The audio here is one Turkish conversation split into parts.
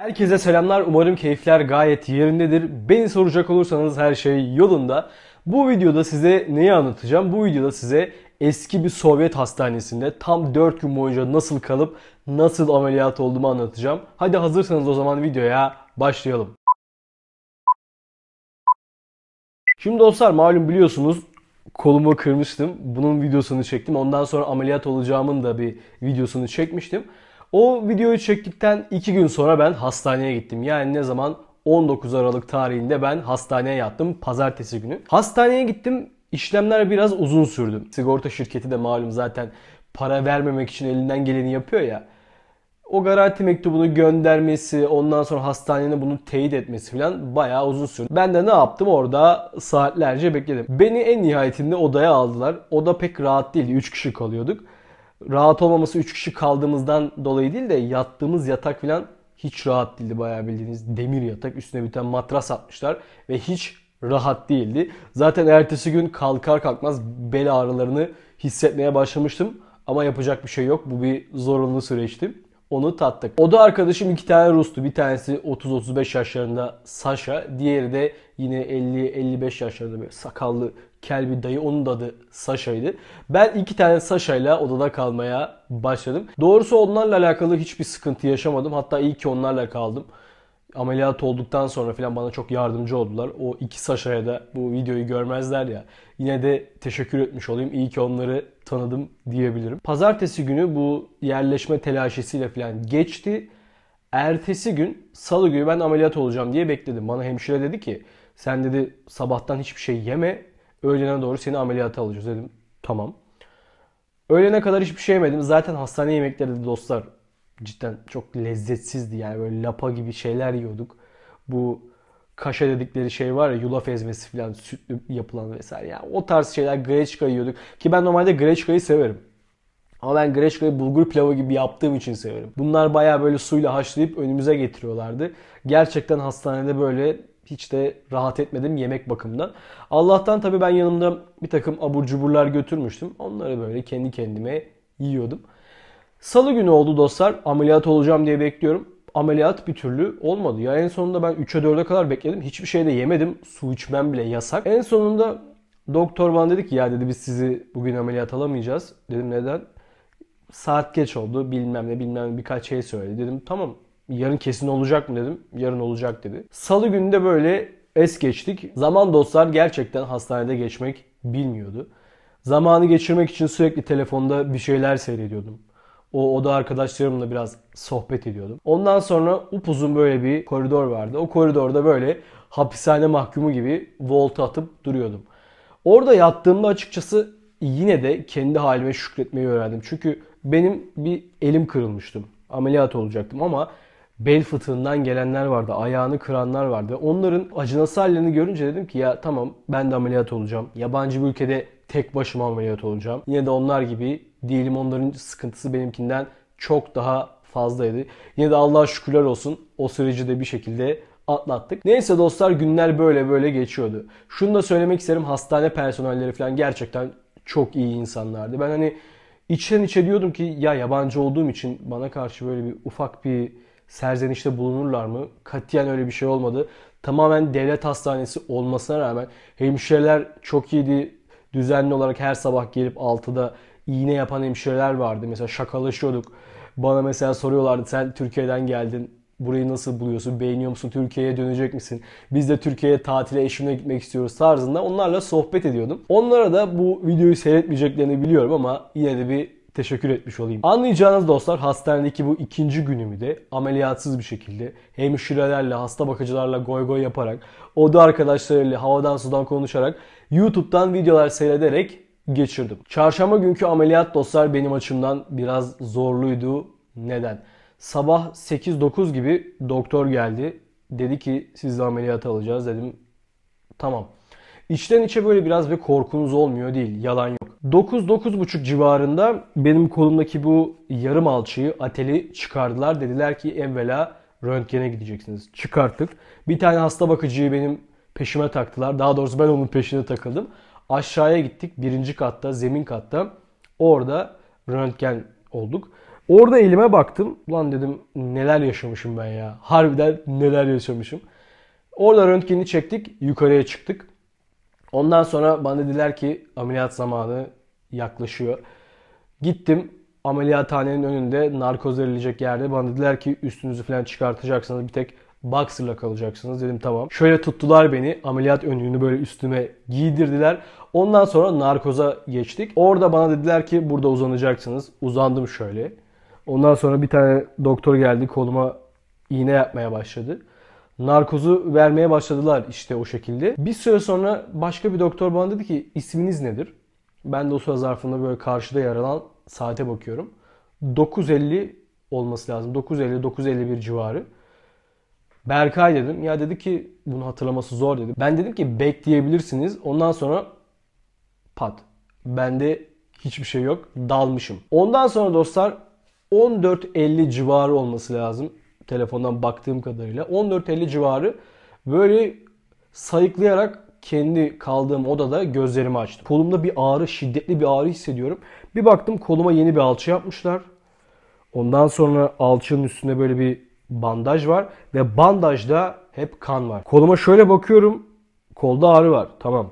Herkese selamlar. Umarım keyifler gayet yerindedir. Beni soracak olursanız her şey yolunda. Bu videoda size neyi anlatacağım? Bu videoda size eski bir Sovyet hastanesinde tam 4 gün boyunca nasıl kalıp nasıl ameliyat olduğumu anlatacağım. Hadi hazırsanız o zaman videoya başlayalım. Şimdi dostlar malum biliyorsunuz kolumu kırmıştım. Bunun videosunu çektim. Ondan sonra ameliyat olacağımın da bir videosunu çekmiştim. O videoyu çektikten 2 gün sonra ben hastaneye gittim. Yani ne zaman? 19 Aralık tarihinde ben hastaneye yattım. Pazartesi günü. Hastaneye gittim. İşlemler biraz uzun sürdü. Sigorta şirketi de malum zaten para vermemek için elinden geleni yapıyor ya. O garanti mektubunu göndermesi, ondan sonra hastanenin bunu teyit etmesi falan bayağı uzun sürdü. Ben de ne yaptım? Orada saatlerce bekledim. Beni en nihayetinde odaya aldılar. Oda pek rahat değildi. 3 kişi kalıyorduk. Rahat olmaması 3 kişi kaldığımızdan dolayı değil de yattığımız yatak falan hiç rahat değildi. Bayağı bildiğiniz demir yatak. Üstüne bir tane matras atmışlar ve hiç rahat değildi. Zaten ertesi gün kalkar kalkmaz bel ağrılarını hissetmeye başlamıştım. Ama yapacak bir şey yok. Bu bir zorunlu süreçti. Onu tattık. Oda arkadaşım 2 tane Rus'tu. Bir tanesi 30-35 yaşlarında Sasha. Diğeri de yine 50-55 yaşlarında böyle sakallı kel bir dayı. Onun da adı Sasha'ydı. Ben 2 tane Sasha'yla odada kalmaya başladım. Doğrusu onlarla alakalı hiçbir sıkıntı yaşamadım. Hatta iyi ki onlarla kaldım. Ameliyat olduktan sonra falan bana çok yardımcı oldular. O iki Sasha'ya da bu videoyu görmezler ya. Yine de teşekkür etmiş olayım. İyi ki onları tanıdım diyebilirim. Pazartesi günü bu yerleşme telaşesiyle falan geçti. Ertesi gün salı günü ben ameliyat olacağım diye bekledim. Bana hemşire dedi ki sen dedi sabahtan hiçbir şey yeme. Öğlene doğru seni ameliyata alacağız dedim. Tamam. Öğlene kadar hiçbir şey yemedim. Zaten hastane yemekleri de dostlar cidden çok lezzetsizdi. Yani böyle lapa gibi şeyler yiyorduk. Bu kaşa dedikleri şey var ya, yulaf ezmesi falan sütlü yapılan vesaire. Yani o tarz şeyler, greçka yiyorduk. Ki ben normalde greçkayı severim. Ama ben greçkayı bulgur pilavı gibi yaptığım için severim. Bunlar bayağı böyle suyla haşlayıp önümüze getiriyorlardı. Gerçekten hastanede böyle hiç de rahat etmedim yemek bakımından. Allah'tan tabii ben yanımda bir takım abur cuburlar götürmüştüm. Onları böyle kendi kendime yiyordum. Salı günü oldu dostlar. Ameliyat olacağım diye bekliyorum. Ameliyat bir türlü olmadı. Ya en sonunda ben 3'e 4'e kadar bekledim. Hiçbir şey de yemedim. Su içmem bile yasak. En sonunda doktor bana dedi ki ya dedi biz sizi bugün ameliyat alamayacağız. Dedim neden? Saat geç oldu bilmem ne bilmem ne birkaç şey söyledi. Dedim tamam yarın kesin olacak mı dedim. Yarın olacak dedi. Salı günü de böyle es geçtik. Zaman dostlar gerçekten hastanede geçmek bilmiyordu. Zamanı geçirmek için sürekli telefonda bir şeyler seyrediyordum. O oda arkadaşlarımla biraz sohbet ediyordum. Ondan sonra upuzun böyle bir koridor vardı. O koridorda böyle hapishane mahkumu gibi volta atıp duruyordum. Orada yattığımda açıkçası yine de kendi halime şükretmeyi öğrendim. Çünkü benim bir elim kırılmıştı. Ameliyat olacaktım ama bel fıtığından gelenler vardı. Ayağını kıranlar vardı. Onların acınası hallerini görünce dedim ki ya tamam ben de ameliyat olacağım. Yabancı bir ülkede tek başıma ameliyat olacağım. Yine de onlar gibi değilim. Onların sıkıntısı benimkinden çok daha fazlaydı. Yine de Allah'a şükürler olsun o süreci de bir şekilde atlattık. Neyse dostlar günler böyle böyle geçiyordu. Şunu da söylemek isterim hastane personelleri falan gerçekten çok iyi insanlardı. Ben hani içten içe diyordum ki ya yabancı olduğum için bana karşı böyle bir ufak bir serzenişte bulunurlar mı? Katiyen öyle bir şey olmadı. Tamamen devlet hastanesi olmasına rağmen hemşireler çok iyiydi. Düzenli olarak her sabah gelip 6'da iğne yapan hemşireler vardı. Mesela şakalaşıyorduk. Bana mesela soruyorlardı sen Türkiye'den geldin. Burayı nasıl buluyorsun? Beğeniyor musun? Türkiye'ye dönecek misin? Biz de Türkiye'ye tatile eşimle gitmek istiyoruz tarzında onlarla sohbet ediyordum. Onlara da bu videoyu seyretmeyeceklerini biliyorum ama yine de bir teşekkür etmiş olayım. Anlayacağınız dostlar hastanedeki bu ikinci günümü de ameliyatsız bir şekilde hemşirelerle, hasta bakıcılarla goy goy yaparak, oda arkadaşlarıyla havadan sudan konuşarak, YouTube'dan videolar seyrederek geçirdim. Çarşamba günkü ameliyat dostlar benim açımdan biraz zorluydu. Neden? Sabah 8-9 gibi doktor geldi. Dedi ki siz de ameliyat alacağız. Dedim tamam. İçten içe böyle biraz bir korkunuz olmuyor değil. Yalan yok. 9-9.30 civarında benim kolumdaki bu yarım alçıyı, ateli çıkardılar. Dediler ki evvela röntgene gideceksiniz. Çıkarttık. Bir tane hasta bakıcıyı benim peşime taktılar. Daha doğrusu ben onun peşine takıldım. Aşağıya gittik. Birinci katta, zemin katta. Orada röntgen olduk. Orada elime baktım. Ulan dedim neler yaşamışım ben ya. Harbiden neler yaşamışım. Orada röntgeni çektik. Yukarıya çıktık. Ondan sonra bana dediler ki ameliyat zamanı yaklaşıyor. Gittim ameliyathanenin önünde narkoz verilecek yerde. Bana dediler ki üstünüzü falan çıkartacaksınız. Bir tek boxer'la kalacaksınız. Dedim tamam. Şöyle tuttular beni. Ameliyat önlüğünü böyle üstüme giydirdiler. Ondan sonra narkoza geçtik. Orada bana dediler ki burada uzanacaksınız. Uzandım şöyle. Ondan sonra bir tane doktor geldi. Koluma iğne yapmaya başladı. Narkozu vermeye başladılar işte o şekilde. Bir süre sonra başka bir doktor bana dedi ki isminiz nedir? Ben de o süre zarfında böyle karşıda yer alan saate bakıyorum. 9.50 olması lazım. 9.50-9.51 civarı. Berkay dedim. Ya dedi ki bunu hatırlaması zor dedi. Ben dedim ki bekleyebilirsiniz. Ondan sonra pat. Bende hiçbir şey yok. Dalmışım. Ondan sonra dostlar 14.50 civarı olması lazım. Telefondan baktığım kadarıyla. 14.50 civarı böyle sayıklayarak kendi kaldığım odada gözlerimi açtım. Kolumda bir ağrı, şiddetli bir ağrı hissediyorum. Bir baktım koluma yeni bir alçı yapmışlar. Ondan sonra alçının üstünde böyle bir bandaj var. Ve bandajda hep kan var. Koluma şöyle bakıyorum. Kolda ağrı var. Tamam.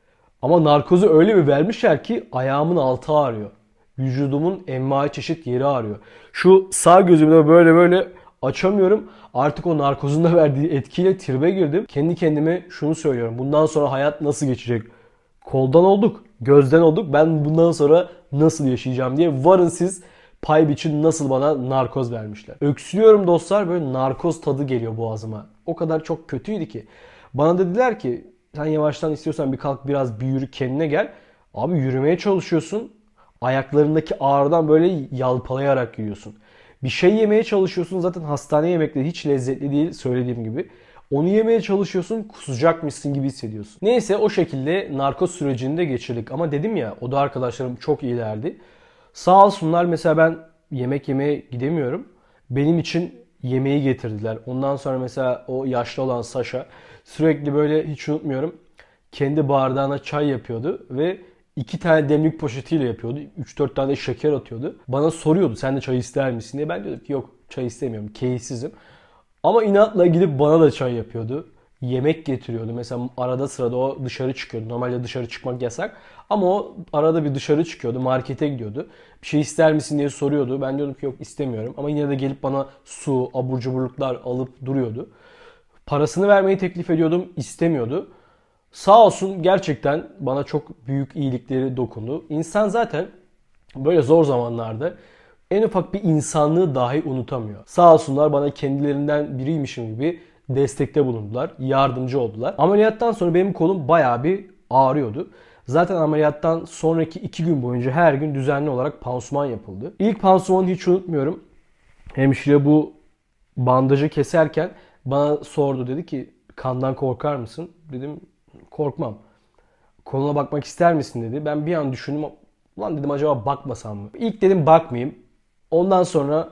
Ama narkozu öyle bir vermişler ki ayağımın altı ağrıyor. Vücudumun envai çeşit yeri ağrıyor. Şu sağ gözümü de böyle açamıyorum. Artık o narkozun da verdiği etkiyle tribe girdim. Kendi kendime şunu söylüyorum. Bundan sonra hayat nasıl geçecek? Koldan olduk, gözden olduk. Ben bundan sonra nasıl yaşayacağım diye varın siz pay biçin nasıl bana narkoz vermişler. Öksürüyorum dostlar, böyle narkoz tadı geliyor boğazıma. O kadar çok kötüydü ki. Bana dediler ki sen yavaştan istiyorsan bir kalk biraz bir yürü kendine gel. Abi yürümeye çalışıyorsun. Ayaklarındaki ağrıdan böyle yalpalayarak yürüyorsun. Bir şey yemeye çalışıyorsun. Zaten hastane yemekleri hiç lezzetli değil söylediğim gibi. Onu yemeye çalışıyorsun, kusacakmışsın gibi hissediyorsun. Neyse o şekilde narkoz sürecini de geçirdik. Ama dedim ya oda arkadaşlarım çok iyilerdi. Sağ olsunlar, mesela ben yemek yemeye gidemiyorum. Benim için yemeği getirdiler. Ondan sonra mesela o yaşlı olan Sasha sürekli böyle hiç unutmuyorum. Kendi bardağına çay yapıyordu ve 2 tane demlik poşetiyle yapıyordu. 3-4 tane de şeker atıyordu. Bana soruyordu sen de çay ister misin diye. Ben diyordum ki yok çay istemiyorum, keyifsizim. Ama inatla gidip bana da çay yapıyordu. Yemek getiriyordu. Mesela arada sırada o dışarı çıkıyordu. Normalde dışarı çıkmak yasak. Ama o arada bir dışarı çıkıyordu. Markete gidiyordu. Bir şey ister misin diye soruyordu. Ben diyordum ki yok istemiyorum. Ama yine de gelip bana su, abur cuburluklar alıp duruyordu. Parasını vermeyi teklif ediyordum. İstemiyordu. Sağ olsun gerçekten bana çok büyük iyilikleri dokundu. İnsan zaten böyle zor zamanlarda en ufak bir insanlığı dahi unutamıyor. Sağ olsunlar bana kendilerinden biriymişim gibi destekte bulundular. Yardımcı oldular. Ameliyattan sonra benim kolum bayağı bir ağrıyordu. Zaten ameliyattan sonraki 2 gün boyunca her gün düzenli olarak pansuman yapıldı. İlk pansumanı hiç unutmuyorum. Hemşire bu bandajı keserken bana sordu, dedi ki kandan korkar mısın? Dedim korkmam. Koluna bakmak ister misin dedi. Ben bir an düşündüm. Ulan dedim acaba bakmasam mı? İlk dedim bakmayayım. Ondan sonra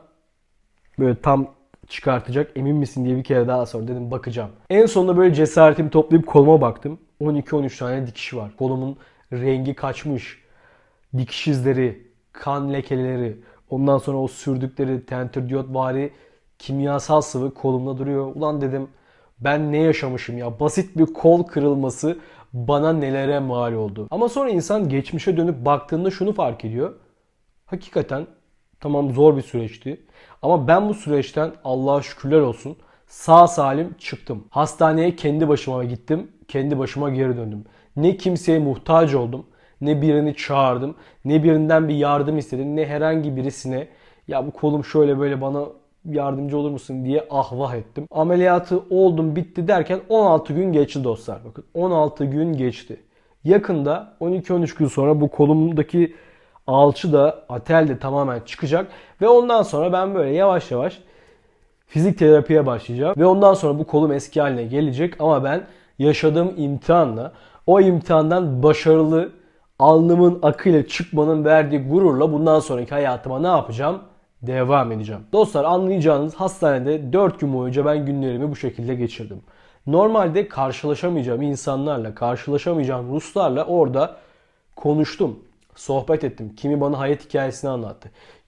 böyle tam çıkartacak emin misin diye bir kere daha sonra dedim bakacağım. En sonunda böyle cesaretimi toplayıp koluma baktım. 12-13 tane dikiş var. Kolumun rengi kaçmış. Dikiş izleri, kan lekeleri, ondan sonra o sürdükleri tentürdiyotvari kimyasal sıvı kolumda duruyor. Ulan dedim ben ne yaşamışım ya? Basit bir kol kırılması bana nelere mal oldu. Ama sonra insan geçmişe dönüp baktığında şunu fark ediyor. Hakikaten tamam zor bir süreçti. Ama ben bu süreçten Allah'a şükürler olsun sağ salim çıktım. Hastaneye kendi başıma gittim. Kendi başıma geri döndüm. Ne kimseye muhtaç oldum. Ne birini çağırdım. Ne birinden bir yardım istedim. Ne herhangi birisine ya bu kolum şöyle böyle bana yardımcı olur musun diye ahvah ettim. Ameliyatı oldum bitti derken 16 gün geçti dostlar. Bakın 16 gün geçti. Yakında 12-13 gün sonra bu kolumdaki alçı da atel de tamamen çıkacak. Ve ondan sonra ben böyle yavaş yavaş fizik terapiye başlayacağım. Ve ondan sonra bu kolum eski haline gelecek. Ama ben yaşadığım imtihanla, o imtihandan başarılı, alnımın akıyla çıkmanın verdiği gururla bundan sonraki hayatıma ne yapacağım? Devam edeceğim. Dostlar anlayacağınız hastanede 4 gün boyunca ben günlerimi bu şekilde geçirdim. Normalde karşılaşamayacağım insanlarla, karşılaşamayacağım Ruslarla orada konuştum. Sohbet ettim. Kimi bana hayat hikayesini anlattı.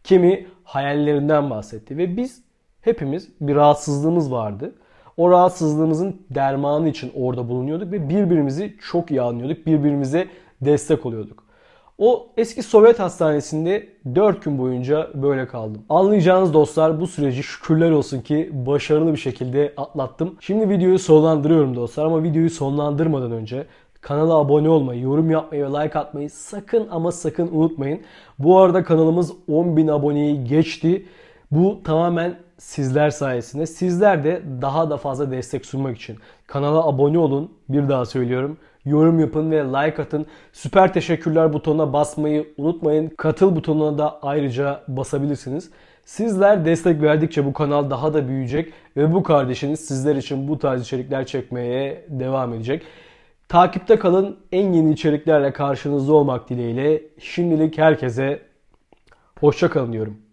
kimi hayallerinden bahsetti ve biz hepimiz bir rahatsızlığımız vardı. O rahatsızlığımızın dermanı için orada bulunuyorduk ve birbirimizi çok iyi anlıyorduk, birbirimize destek oluyorduk. O eski Sovyet hastanesinde 4 gün boyunca böyle kaldım. Anlayacağınız dostlar, bu süreci şükürler olsun ki başarılı bir şekilde atlattım. Şimdi videoyu sonlandırıyorum dostlar, ama videoyu sonlandırmadan önce kanala abone olmayı, yorum yapmayı ve like atmayı sakın ama sakın unutmayın. Bu arada kanalımız 10.000 aboneyi geçti. Bu tamamen sizler sayesinde. Sizler de daha da fazla destek sunmak için kanala abone olun. Bir daha söylüyorum. Yorum yapın ve like atın. Süper teşekkürler butonuna basmayı unutmayın. Katıl butonuna da ayrıca basabilirsiniz. Sizler destek verdikçe bu kanal daha da büyüyecek ve bu kardeşiniz sizler için bu tarz içerikler çekmeye devam edecek. Takipte kalın. En yeni içeriklerle karşınızda olmak dileğiyle şimdilik herkese hoşça kalın diyorum.